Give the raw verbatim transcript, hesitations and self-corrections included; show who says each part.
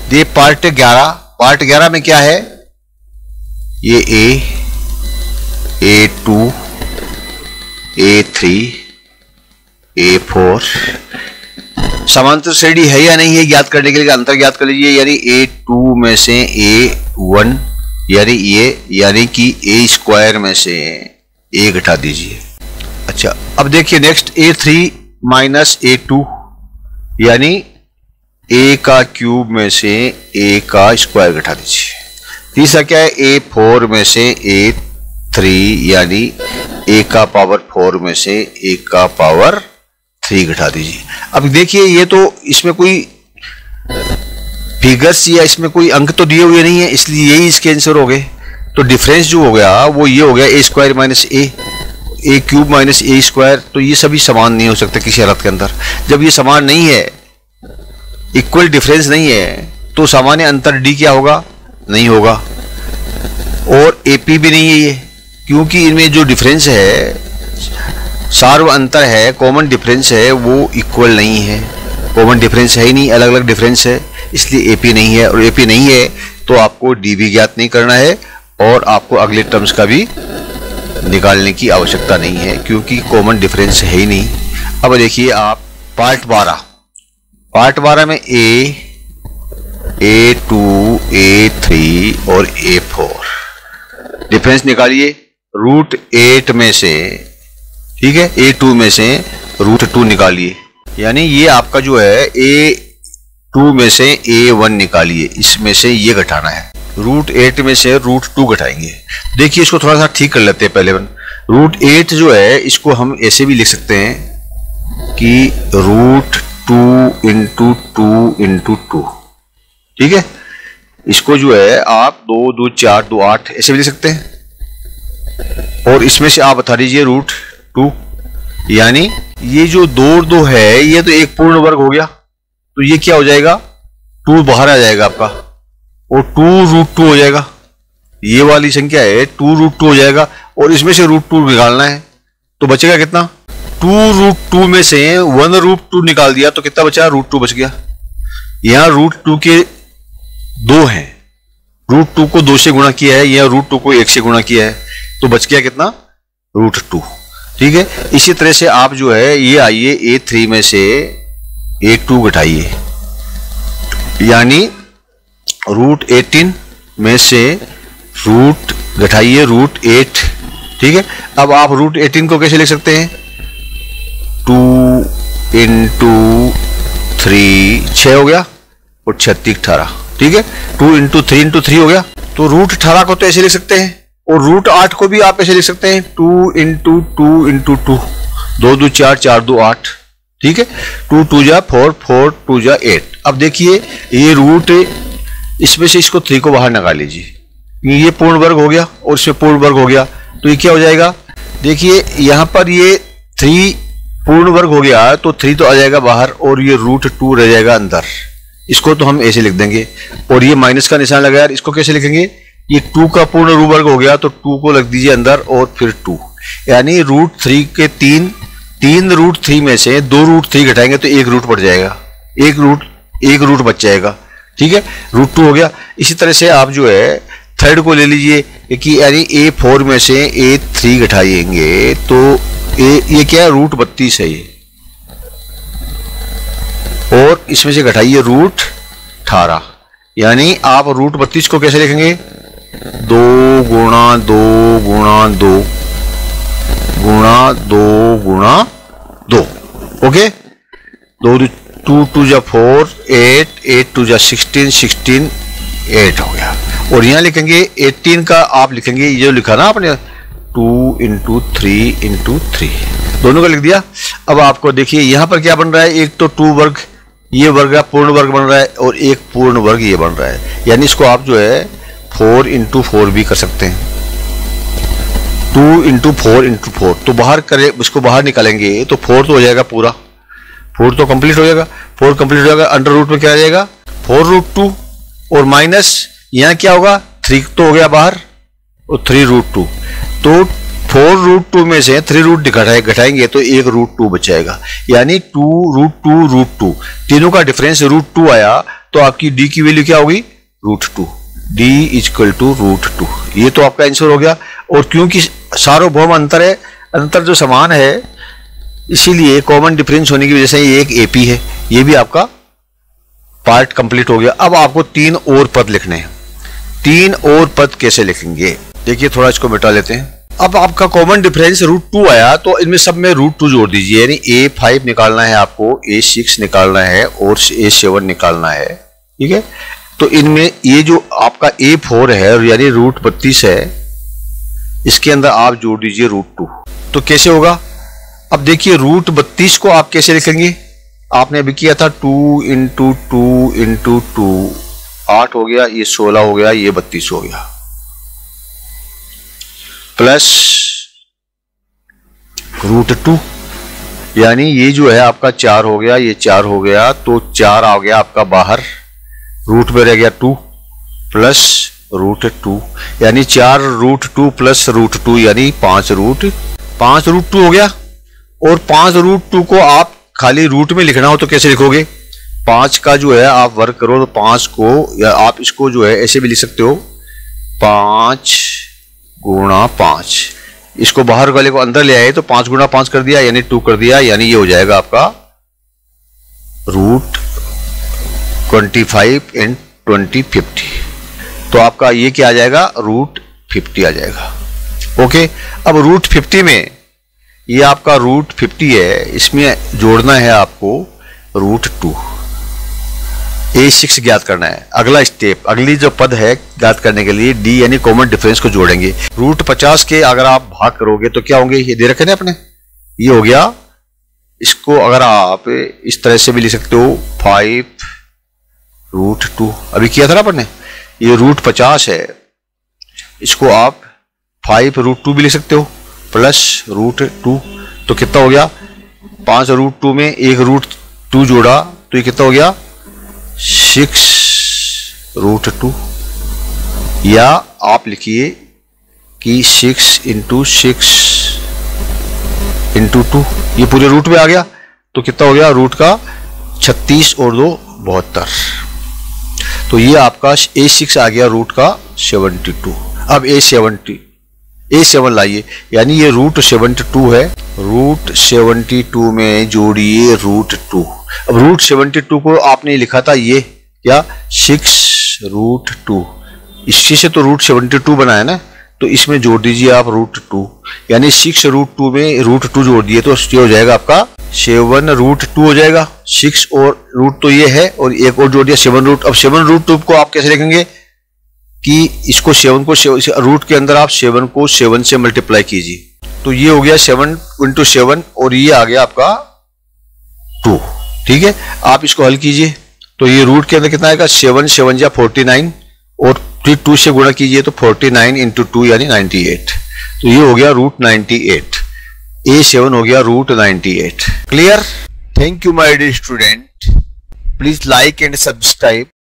Speaker 1: ये पार्ट ग्यारह, पार्ट ग्यारह में क्या है, ये a, a two, a three, a four, समांतर श्रेणी है या नहीं है ज्ञात करने के लिए अंतर ज्ञात कर लीजिए। यानी ए टू में से ए वन, यानी ये यानी कि ए स्क्वायर में से ए घटा दीजिए। अच्छा, अब देखिए next a three minus a two, यानी ए का क्यूब में से ए का स्क्वायर घटा दीजिए। तीसरा क्या है, ए फोर में से ए थ्री, यानी ए का पावर फोर में से ए का पावर थ्री घटा दीजिए। अब देखिए ये तो इसमें कोई फिगर्स या इसमें कोई अंक तो दिए हुए नहीं है, इसलिए यही इसके आंसर हो गए। तो डिफरेंस जो हो गया वो ये हो गया, a square minus a, a cube minus a square. तो ये सभी समान नहीं हो सकते किसी हालत के अंदर। जब ये समान नहीं है, इक्वल डिफरेंस नहीं है, तो सामान्य अंतर डी क्या होगा, नहीं होगा। और एपी भी नहीं है ये, क्योंकि इनमें जो डिफरेंस है, सार्व अंतर है, कॉमन डिफरेंस है, वो इक्वल नहीं है। कॉमन डिफरेंस है ही नहीं, अलग अलग डिफरेंस है, इसलिए एपी नहीं है। और एपी नहीं है तो आपको डी भी ज्ञात नहीं करना है और आपको अगले टर्म्स का भी निकालने की आवश्यकता नहीं है, क्योंकि कॉमन डिफरेंस है ही नहीं। अब देखिए आप पार्ट बारह, पार्ट बारह में ए, ए टू, ए थ्री और ए फोर डिफरेंस निकालिए रूट एट में से, ठीक है, ए टू में से रूट टू निकालिए। यानी ये आपका जो है ए टू में से ए वन निकालिए, इसमें से ये घटाना है। रूट एट में से रूट टू घटाएंगे। देखिए इसको थोड़ा सा ठीक कर लेते हैं पहले। रूट एट जो है इसको हम ऐसे भी लिख सकते हैं कि root two into two into two, ठीक है। इसको जो है आप दो दो चार दो आठ ऐसे भी लिख सकते हैं। और इसमें से आप बता दीजिए रूट टू, यानी ये जो दो दो है ये तो एक पूर्ण वर्ग हो गया, तो ये क्या हो जाएगा, टू बाहर आ जाएगा आपका और टू रूट टू हो जाएगा। ये वाली संख्या है टू रूट टू हो जाएगा और इसमें से रूट टू निकालना है, तो बचेगा कितना, टू रूट टू में से वन रूट टू निकाल दिया तो कितना बचा, रूट टू बच गया। यहां रूट टू के दो हैं, रूट टू को दो से गुणा किया है, यह रूट टू को एक से गुणा किया है, तो बच गया कितना, रूट टू, ठीक है। इसी तरह से आप जो है ये आइए ए थ्री में से ए टू घटाइए, यानी रूट एटीन में से रूट घटाइए रूट एट, ठीक है। अब आप रूट एटीन को कैसे लिख सकते हैं, टू इंटू थ्री, छह हो गया और छत्तीस अठारह, ठीक है। Two into three into three हो गया, तो रूट अठारह को तो ऐसे लिख सकते हैं और रूट आठ को भी आप ऐसे लिख सकते हैं, two into two into two, दो दो चार, चार दो आठ, ठीक है। टू टू जा फोर, फोर टू जा एट। अब देखिए ये रूट, इसमें से इसको थ्री को बाहर निकाल लीजिए, ये पूर्ण वर्ग हो गया और इसमें पूर्ण वर्ग हो गया, तो ये क्या हो जाएगा, देखिए यहां पर ये थ्री पूर्ण वर्ग हो गया तो थ्री तो आ जाएगा बाहर और ये रूट टू रह जाएगा अंदर। इसको तो हम ऐसे लिख देंगे और ये माइनस का निशान लगा यार, इसको कैसे लिखेंगे, ये टू का पूर्ण वर्ग हो गया तो टू को लग दीजिए अंदर और फिर टू, यानी रूट थ्री के तीन, तीन रूट थ्री में से दो रूट थ्री घटाएंगे तो एक रूट बढ़ जाएगा, एक रूट एक रूट बच जाएगा, ठीक है, रूट टू हो गया। इसी तरह से आप जो है थर्ड को ले लीजिए कि यानी ए फोर में से ए थ्री घटाएंगे तो ए, ये क्या है, रूट बत्तीस है ये, और इसमें से घटाइए रूट अठारह, यानी आप रूट बत्तीस को कैसे लिखेंगे, दो गुणा दो गुणा दो गुणा दो गुणा दो, ओके। दो टू टू जा फोर, एट, एट टू जा सिक्सटीन, सिक्सटीन एट हो गया। और यहां लिखेंगे एटीन का, आप लिखेंगे ये जो लिखा ना आपने, two into three into three, दोनों का लिख दिया। अब आपको देखिए यहां पर क्या बन रहा है, एक तो टू वर्ग, ये वर्ग पूर्ण वर्ग बन रहा है और एक पूर्ण वर्ग ये बन रहा है, यानी इसको आप जो है फोर इंटू फोर भी कर सकते हैं, two into four into four, तो बाहर करें, इसको बाहर निकालेंगे तो फोर तो हो जाएगा पूरा, फोर तो कंप्लीट हो जाएगा, फोर कंप्लीट हो जाएगा, अंडर रूट में क्या आ जाएगा, फोर रूट टू और माइनस यहाँ क्या होगा, थ्री तो हो गया बाहर और थ्री रूट टू, तो फोर रूट टू में से थ्री रूट घटाए घटाएंगे तो एक रूट टू बच जाएगा, यानी two root two root two, तीनों का डिफरेंस रूट टू आया तो आपकी डी की वैल्यू क्या होगी, root two. D is equal to root two. ये तो आपका आंसर हो गया। और क्योंकि सार्वभौम अंतर है, अंतर जो समान है, इसीलिए कॉमन डिफरेंस होने की वजह से ये एक एपी है। ये भी आपका पार्ट कंप्लीट हो गया। अब आपको तीन और पद लिखने हैं। तीन और पद कैसे लिखेंगे, देखिए थोड़ा इसको मिटा लेते हैं। अब आपका कॉमन डिफरेंस रूट टू आया, तो इनमें सब में रूट टू जोड़ दीजिए, यानी ए फाइव निकालना है आपको, ए सिक्स निकालना है और ए सेवन निकालना है। ठीक है, तो इनमें ये जो आपका ए फोर है यानी रूट बत्तीस है, इसके अंदर आप जोड़ दीजिए रूट टू। तो कैसे होगा, अब देखिए रूट बत्तीस को आप कैसे लिखेंगे, आपने अभी किया था two into two into two, आठ हो गया, ये सोलह हो गया, ये बत्तीस हो गया, प्लस रूट टू, यानी ये जो है आपका चार हो गया, ये चार हो गया, तो चार आ गया आपका बाहर, रूट में रह गया टू, प्लस रूट टू, यानी चार root two plus root two, यानी पांच रूट पांच रूट टू हो गया। और पांच रूट टू को आप खाली रूट में लिखना हो तो कैसे लिखोगे, पांच का जो है आप वर्क करो तो पांच को, या आप इसको जो है ऐसे भी लिख सकते हो, पांच गुणा पांच, इसको बाहर वाले को अंदर ले आए तो पांच गुणा पांच कर दिया, यानी टू कर दिया, यानी ये हो जाएगा आपका root twenty five and twenty fifty. तो आपका ये क्या आ जाएगा, रूट फिफ्टी आ जाएगा। ओके, अब रूट फिफ्टी में ये आपका रूट फिफ्टी है, इसमें जोड़ना है आपको रूट टू, ए सिक्स ज्ञात करना है। अगला स्टेप, अगली जो पद है ज्ञात करने के लिए डी यानी कॉमन डिफरेंस को जोड़ेंगे। रूट पचास के अगर आप भाग करोगे तो क्या होंगे, ये दे रखे ना अपने, ये हो गया। इसको अगर आप इस तरह से भी लिख सकते हो, फाइव रूट टू, अभी किया था ना अपन ने, ये रूट पचास है, इसको आप फाइव रूट टू भी लिख सकते हो, प्लस रूट टू, तो कितना हो गया, पांच रूट टू में एक रूट टू जोड़ा तो ये कितना हो गया, सिक्स रूट टू, या आप लिखिए कि six into six into two, ये पूरे रूट में आ गया, तो कितना हो गया, रूट का छत्तीस और दो बहत्तर, तो ये आपका ए सिक्स आ गया रूट का सेवेंटी टू। अब ए सेवेंटी ए सेवन लाइए, यानी ये रूट सेवेंटी टू है, रूट सेवेंटी टू में जोड़िए रूट टू। अब रूट सेवेंटी टू को आपने लिखा था ये क्या, सिक्स रूट टू, इसी से तो रूट सेवेंटी टू बनाया ना, तो इसमें जोड़ दीजिए आप रूट टू, यानी सिक्स रूट टू में रूट टू जोड़ दिए तो ये हो जाएगा आपका सेवन रूट टू हो जाएगा। सिक्स और रूट तो ये है, और एक और जोड़ दिया सेवन रूट। अब सेवन रूट टू को आप कैसे लिखेंगे कि इसको सेवन को रूट के अंदर आप सेवन को सेवन से मल्टीप्लाई कीजिए, तो ये हो गया सेवन इंटू सेवन, और ये आ गया आपका टू। ठीक है, आप इसको हल कीजिए, तो ये रूट के अंदर कितना आएगा, सेवन सेवन या फोर्टी नाइन, और फिर टू से गुणा कीजिए तो फोर्टी नाइन इंटू टू यानी नाइन्टी एट, तो ये हो गया root ninety eight. A seven हो गया root ninety eight. Clear? Thank you my dear student, please like and subscribe